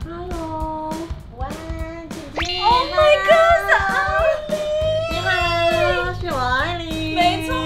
Hello， 哇，姐姐 Oh my god， 是艾莉！ 你好，是我艾莉。 没错。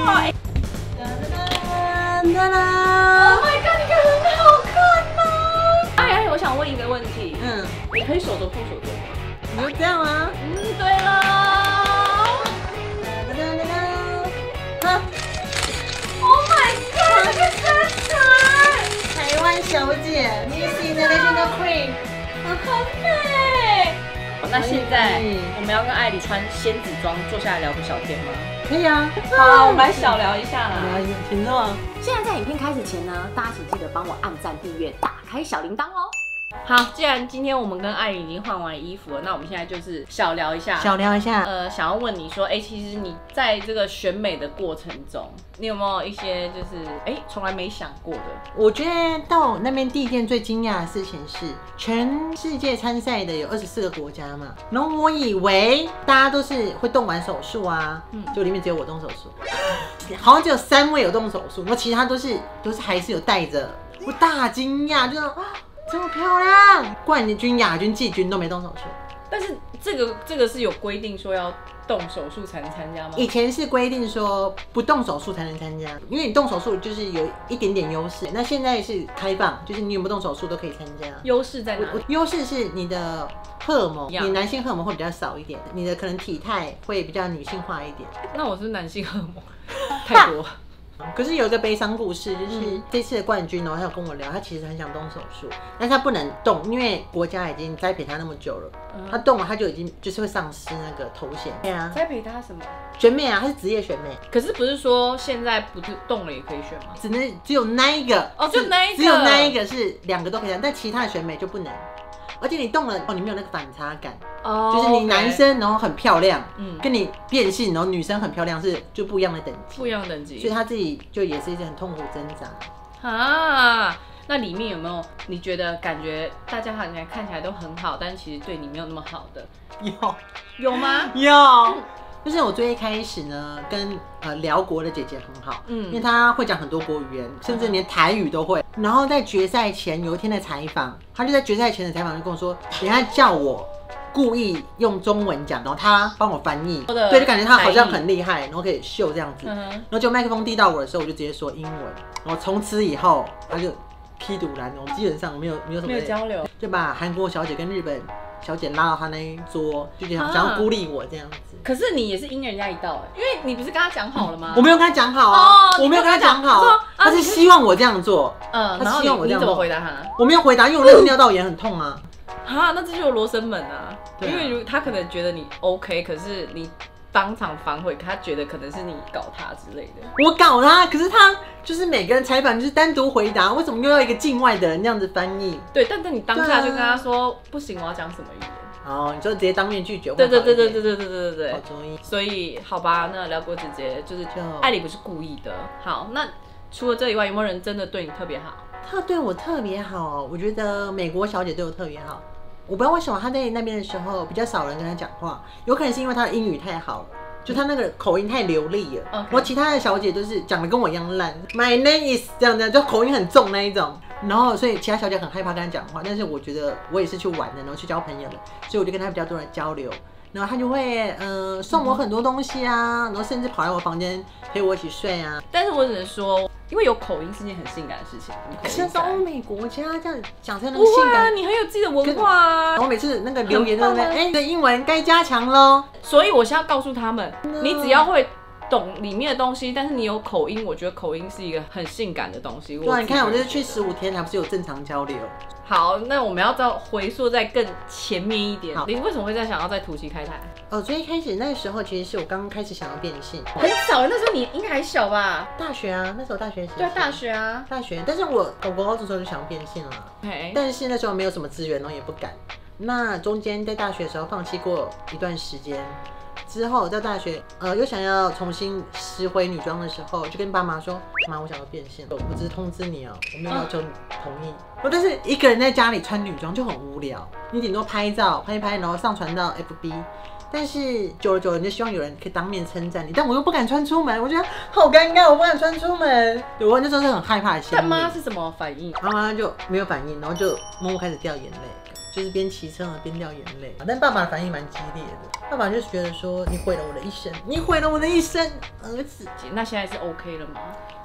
哒啦 Oh my god， 你看很好看吗？哎，我想问一个问题，你可以手肘碰手肘吗？ 你就这样吗？ 对了。Oh my god， 这个身材！ 台湾小姐 ，Miss International Queen， 很美。那现在我们要跟艾莉穿仙子装坐下来聊个小天吗？ 可以啊。 好，我们来小聊一下啦。 请坐。 现在在影片开始前呢，大家请记得帮我按赞、订阅、打开小铃铛哦。 好，既然今天我们跟艾莉已经换完衣服了，那我们现在就是小聊一下。 小聊一下。 想要问你说，其实你在这个选美的过程中，你有没有一些就是从来没想过的？ 我觉得到那边第一件最惊讶的事情是，全世界参赛的有24个国家嘛，然后我以为大家都是会动完手术啊，就里面只有我动手术，好像只有3位有动手术，然后其他都是还是有带着，我大惊讶，就是这么漂亮，冠军、亚军、季军都没动手术。 但是这个是有规定说要动手术才能参加吗？ 以前是规定说不动手术才能参加，因为你动手术就是有一点点优势。那现在是开放，就是你有没有动手术都可以参加。 优势在哪里？ 优势是你的荷尔蒙，你男性荷尔蒙会比较少一点，你的可能体态会比较女性化一点。 那我是男性荷尔蒙太多。 可是有一个悲伤故事，就是这次的冠军他有跟我聊，他其实很想动手术，但是他不能动，因为国家已经栽培他那么久了，他动了他就已经就是会丧失那个头衔。对啊， 栽培他什么？ 选美啊，他是职业选美。 可是不是说现在不是动了也可以选吗？ 只有那一个就那一个， 只有那一个是2个都可以，但其他的选美就不能。而且你动了你没有那个反差感，就是你男生然后很漂亮，跟你变性然后女生很漂亮是就不一样的等级， 不一样的等级， 所以他自己就也是一直很痛苦挣扎啊。那里面有没有你觉得感觉大家看起来都很好，但其实对你没有那么好的？有吗？ 有。就是我最一开始呢，跟辽国的姐姐很好，因为她会讲很多国语言，甚至连台语都会。然后在决赛前有一天的采访，她就在决赛前的采访就跟我说，等一下叫我故意用中文讲，然后她帮我翻译，对，就感觉她好像很厉害，然后可以秀这样子。然后就麦克风递到我的时候，我就直接说英文。然后从此以后，她就批赌篮，我基本上没有什么交流， 就把韩国小姐跟日本小姐拉到他那一桌，就想要孤立我这样子。 可是你也是阴人家一道因为你不是跟他讲好了吗？ 我没有跟他讲好啊，我没有跟他讲好，他是希望我这样做。他希望我这样做。你怎么回答他？我没有回答，因为我那时尿道炎很痛啊。 那这就是罗生门啊。因为他可能觉得你 OK， 可是你当场反悔，他觉得可能是你搞他之类的。我搞他，可是他就是每个人采访就是单独回答，为什么又要一个境外的人这样子翻译？ 对，但你当下就跟他说不行，我要讲什么语言？ 你就直接当面拒绝。 对。 好主意。 所以好吧，那辽国姐姐就是艾莉不是故意的。好，那除了这以外，有没有人真的对你特别好？ 他对我特别好，我觉得美国小姐对我特别好。我不知道为什么他在那边的时候比较少人跟他讲话，有可能是因为他的英语太好了，就他那个口音太流利了。然后其他的小姐都是讲的跟我一样烂 ，My name is 这样的，就口音很重那一种。然后所以其他小姐很害怕跟他讲话，但是我觉得我也是去玩的，然后去交朋友的，所以我就跟他比较多人交流。然后他就会送我很多东西啊，然后甚至跑来我房间陪我一起睡啊。 但是我只能说，因为有口音是件很性感的事情。 可是在欧美国家这样讲成那么性感， 你很有自己的文化啊。 我每次那个留言都在这英文该加强咯。 所以我现在告诉他们，你只要会懂里面的东西，但是你有口音，我觉得口音是一个很性感的东西。 对，你看我这次去15天，还不是有正常交流。 好，那我们要再回溯再更前面一点。你为什么会想要在土旗开台？ 最一开始那时候其实是我刚刚开始想要变性， 很早，那时候你应该还小吧？ 大学啊，那时候大学。 对，大学啊， 大学。但是我国高中的时候就想变性了，但是那时候没有什么资源，然后也不敢。那中间在大学的时候放弃过一段时间。之后在大学，又想要重新拾回女装的时候，就跟爸妈说：“妈，我想要变性，我只是通知你我没有要求你同意。”但是一个人在家里穿女装就很无聊，你顶多拍照拍一拍，然后上传到 FB。但是久了久了，你就希望有人可以当面称赞你，但我又不敢穿出门，我觉得好尴尬，我不敢穿出门。对，我那时候是很害怕的心理。 但妈是什么反应？ 妈妈就没有反应，然后就默默开始掉眼泪。 就是边骑车边掉眼泪。但爸爸的反应蛮激烈的，爸爸就是觉得说你毁了我的一生，你毁了我的一生，儿子。 那现在是 OK 了吗？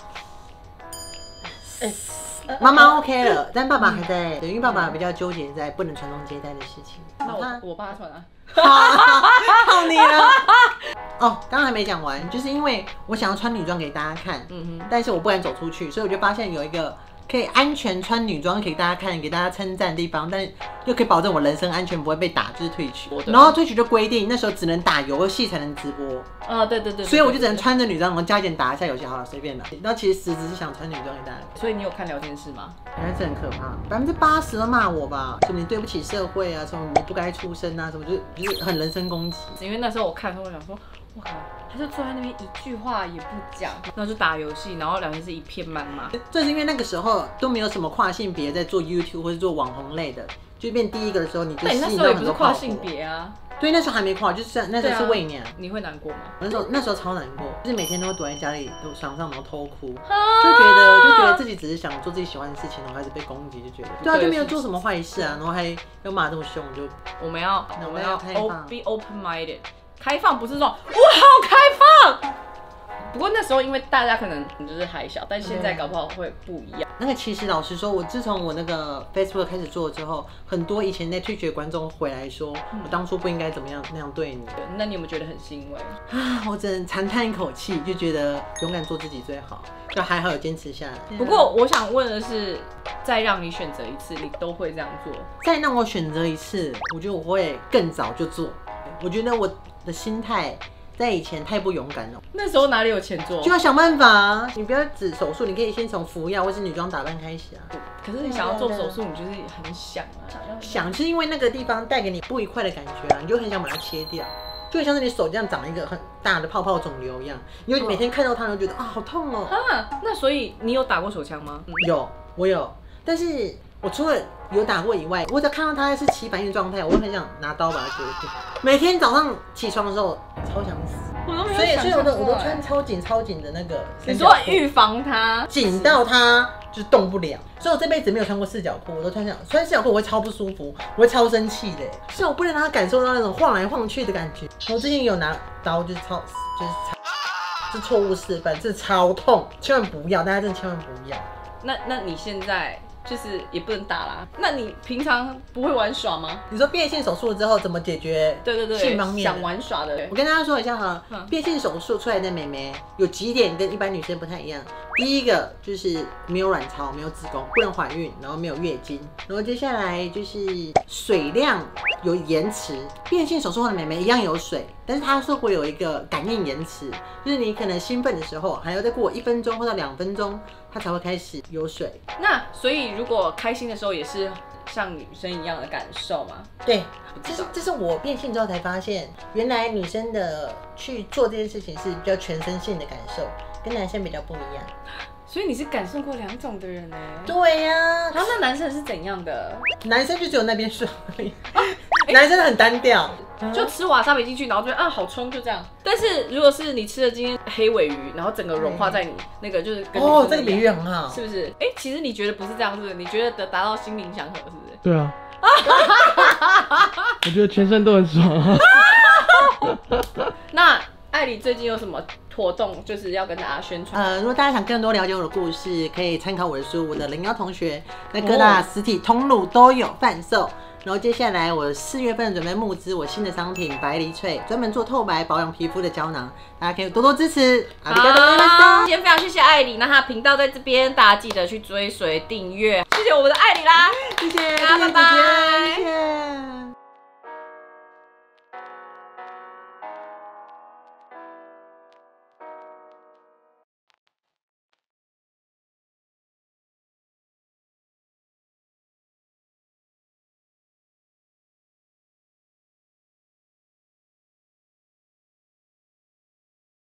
妈妈 OK 了，但爸爸还在，因为爸爸比较纠结在不能传宗接代的事情。 那我爸传啊。 靠你了！哦，刚刚还没讲完，就是因为我想要穿女装给大家看，但是我不敢走出去，所以我就发现有一个可以安全穿女装给大家看、给大家称赞的地方，但又可以保证我人身安全不会被打，就是Twitch。然后Twitch就规定那时候只能打游戏才能直播。 对。所以我就只能穿着女装，然后加减打一下游戏，好了，随便的。然后其实实质是想穿女装给大家看。 所以你有看聊天室吗？ 原来是很可怕，80%都骂我吧，什么你对不起社会啊，什么你不该出生啊，什么就是很人身攻击。 因为那时候我看的时候，我想说，哇靠，他就坐在那边一句话也不讲，然后就打游戏，然后聊天室一片谩骂。 这是因为那个时候都没有什么跨性别在做 YouTube 或者做网红类的，就变第一个的时候，你就吸引到很多。那时候也不是跨性别啊。 对，那时候还没跨，就是那时候是伪娘。 你会难过吗？ 那时候超难过，就是每天都会躲在家里床上然后偷哭，就觉得自己只是想做自己喜欢的事情，然后开始被攻击，就觉得对啊，就没有做什么坏事啊，然后还要骂这么凶，就我们要开放 be open minded， 开放不是说我好开放。不过那时候因为大家可能就是还小，但现在搞不好会不一样。 那个其实老实说，我自从我那个 Facebook 开始做之后，很多以前在Twitch的观众回来说，我当初不应该怎么样那样对你。 那你有没有觉得很欣慰啊？我只能长叹一口气，就觉得勇敢做自己最好。就还好有坚持下来。 不过我想问的是，再让你选择一次，你都会这样做？ 再让我选择一次，我觉得我会更早就做。我觉得我的心态在以前太不勇敢了。 那时候哪里有钱做？ 就要想办法。你不要只手术，你可以先从服药或是女装打扮开始啊。 可是你想要做手术，你就是很想啊。 想，就是因为那个地方带给你不愉快的感觉啊，你就很想把它切掉。就很像是你手这样长了一个很大的泡泡肿瘤一样，因为每天看到它，就觉得啊好痛哦。 那所以你有打过手枪吗？ 有，我有，但是我除了有打过以外，我只要看到它是起反应的状态，我会很想拿刀把它割掉。每天早上起床的时候，超想死。所以我都穿超紧的那个。 你说预防它紧到它就动不了。所以我这辈子没有穿过四角裤，我都穿四角裤我会超不舒服，我会超生气的。所以我不能让他感受到那种晃来晃去的感觉。我之前有拿刀，就是是错误示范，这超痛，千万不要，大家真的千万不要。 那你现在？就是也不能打啦。那你平常不会玩耍吗？ 你说变性手术之后怎么解决？ 对， 性方面想玩耍的。 我跟大家说一下哈，变性手术出来的妹妹有几点跟一般女生不太一样。第一个就是没有卵巢，没有子宫，不能怀孕，然后没有月经，然后接下来就是水量有延迟。变性手术后的妹妹一样有水，但是它是会有一个感应延迟，就是你可能兴奋的时候还要再过1分钟或者2分钟，它才会开始有水。 那所以如果开心的时候也是像女生一样的感受吗？ 对，这是我变性之后才发现，原来女生的去做这件事情是比较全身性的感受，跟男生比较不一样。 所以你是感受过2种的人呢？ 对呀。 然后那男生是怎样的？ 男生就只有那边爽而已。男生很单调， 就吃瓦萨比进去，然后觉得啊好冲，就这样。但是如果是你吃了今天黑尾鱼，然后整个融化在你那个就是跟哦，这个比喻很好， 是不是？其实你觉得不是这样，是不是？你觉得达到心灵祥和，是不是？ 对啊。我觉得全身都很爽。 那艾里最近有什么活动，就是要跟大家宣传？ 如果大家想更多了解我的故事，可以参考我的书，我的01同学在各大实体通路都有贩售。然后接下来我4月份准备募资我新的商品白梨萃，专门做透白保养皮肤的胶囊，大家可以多多支持。 好，今天非常谢谢艾里，那她的频道在这边，大家记得去追随订阅，谢谢我们的艾里啦， 谢谢， 大家拜拜， 谢谢。